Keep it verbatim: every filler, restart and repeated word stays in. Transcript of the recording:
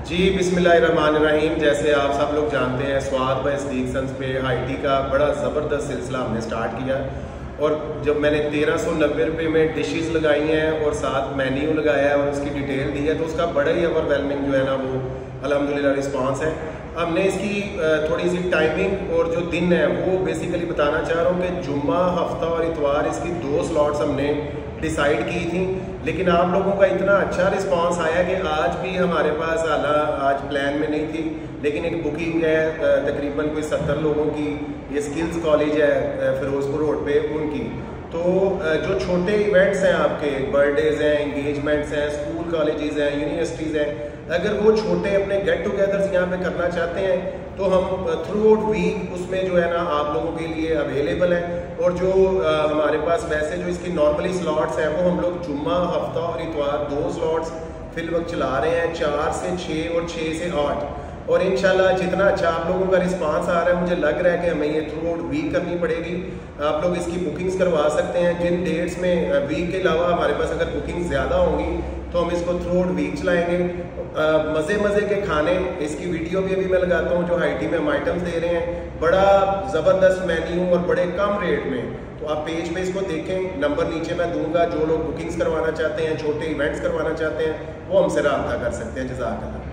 जी बिस्मिल्लाहिर्रहमानिर्रहीम। जैसे आप सब लोग जानते हैं, स्वाद बाय सदीक सन्स पे हाई का बड़ा ज़बरदस्त सिलसिला हमने स्टार्ट किया और जब मैंने तेरह सौ नब्बे रुपये में डिशेस लगाई हैं और साथ मेन्यू लगाया है और उसकी डिटेल दी है, तो उसका बड़ा ही ओवरवेलमिंग जो है ना वो अल्हम्दुलिल्लाह रिस्पांस है। हमने इसकी थोड़ी सी टाइमिंग और जो दिन है वो बेसिकली बताना चाह रहा हूँ कि जुम्मा, हफ्ता और इतवार इसकी दो स्लॉट्स हमने डिसाइड की थी, लेकिन आप लोगों का इतना अच्छा रिस्पांस आया कि आज भी हमारे पास आला आज प्लान में नहीं थी, लेकिन एक बुकिंग है तकरीबन कोई सत्तर लोगों की। ये स्किल्स कॉलेज है फिरोजपुर रोड पे, उनकी तो जो छोटे इवेंट्स हैं, आपके बर्थडेज हैं, इंगेजमेंट्स हैं, स्कूल कॉलेजेस हैं, यूनिवर्सिटीज़ हैं, अगर वो छोटे अपने गेट टुगेदर्स यहाँ पे करना चाहते हैं तो हम थ्रू आउट वीक उसमें जो है ना आप लोगों के लिए अवेलेबल है। और जो आ, हमारे पास वैसे जो इसकी नॉर्मली स्लॉट्स हैं वो हम लोग जुम्मा, हफ्ता और इतवार दो स्लॉट्स फिल वक्त चला रहे हैं, चार से छः और छः से आठ। और इंशाल्लाह जितना अच्छा आप लोगों का रिस्पांस आ रहा है, मुझे लग रहा है कि हमें ये थ्रू आउट वीक करनी पड़ेगी। आप लोग इसकी बुकिंग्स करवा सकते हैं जिन डेट्स में वीक के अलावा हमारे पास अगर बुकिंग ज़्यादा होंगी तो हम इसको थ्रू आउट वीक चलाएंगे। मज़े मज़े के खाने, इसकी वीडियो भी अभी मैं लगाता हूँ जो हाई में हम आइटम्स दे रहे हैं, बड़ा ज़बरदस्त मेन्यू और बड़े कम रेट में। तो आप पेज पे इसको देखें, नंबर नीचे मैं दूंगा। जो लोग बुकिंग्स करवाना चाहते हैं, छोटे इवेंट्स करवाना चाहते हैं, वो हमसे रब्ता कर सकते हैं। जज़ाकल्लाह।